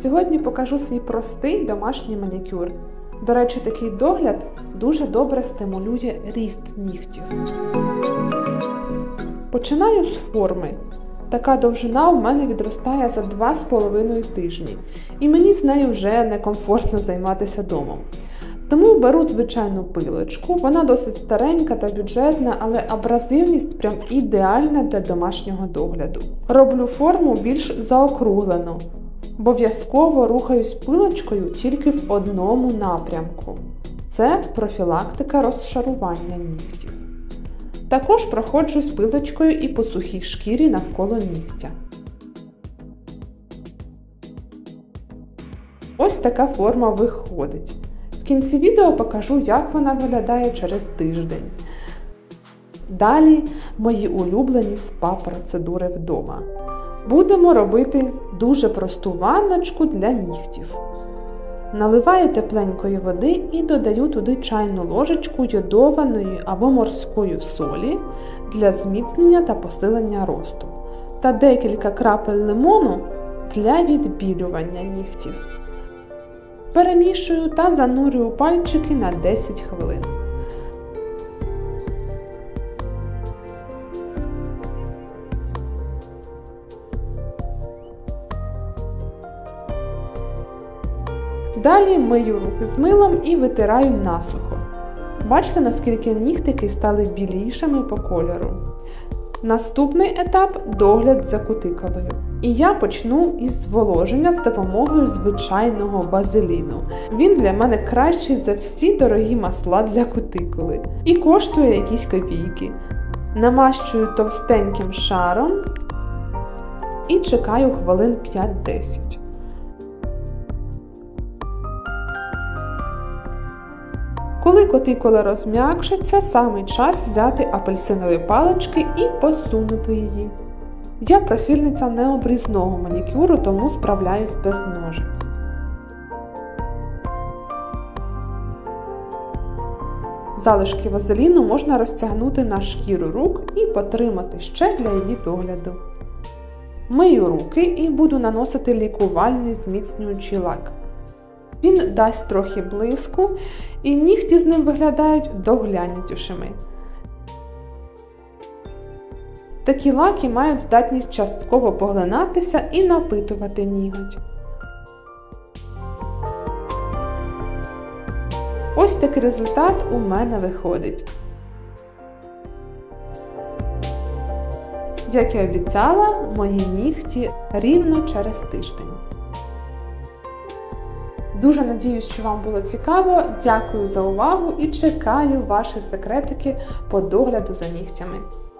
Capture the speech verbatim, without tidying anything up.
Сьогодні покажу свій простий домашній манікюр. До речі, такий догляд дуже добре стимулює ріст нігтів. Починаю з форми. Така довжина у мене відростає за два з половиною тижні, і мені з нею вже некомфортно займатися домом. Тому беру звичайну пилочку, вона досить старенька та бюджетна, але абразивність прям ідеальна для домашнього догляду. Роблю форму більш заокруглену. Обов'язково рухаюсь пилочкою тільки в одному напрямку. Це профілактика розшарування нігтів. Також проходжусь пилочкою і по сухій шкірі навколо нігтя. Ось така форма виходить. В кінці відео покажу, як вона виглядає через тиждень. Далі мої улюблені спа-процедури вдома. Будемо робити дуже просту ванночку для нігтів. Наливаю тепленької води і додаю туди чайну ложечку йодованої або морської солі для зміцнення та посилення росту, та декілька крапель лимону для відбілювання нігтів. Перемішую та занурюю пальчики на десять хвилин. Далі мию руки з милом і витираю насухо. Бачите, наскільки нігтики стали білішими по кольору. Наступний етап – догляд за кутикулою. І я почну із зволоження з допомогою звичайного базиліну. Він для мене кращий за всі дорогі масла для кутикули. І коштує якісь копійки. Намащую товстеньким шаром і чекаю хвилин п'ять-десять. Коли кутикула розм'якшиться, саме час взяти апельсинові палички і посунути її. Я прихильниця необрізного манікюру, тому справляюсь без ножиць. Залишки вазеліну можна розтягнути на шкіру рук і потримати ще для її догляду. Мию руки і буду наносити лікувальний зміцнюючий лак. Він дасть трохи блиску, і нігті з ним виглядають доглянутішими. Такі лаки мають здатність частково поглинатися і напитувати ніготь. Ось такий результат у мене виходить. Як і обіцяла, мої нігті рівно через тиждень. Дуже надіюсь, що вам було цікаво, дякую за увагу і чекаю ваші секретики по догляду за нігтями.